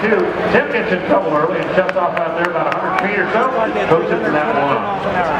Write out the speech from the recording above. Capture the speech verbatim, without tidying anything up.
two. Tim gets in trouble early and shuts off out there about one hundred feet or so. Goes into that one.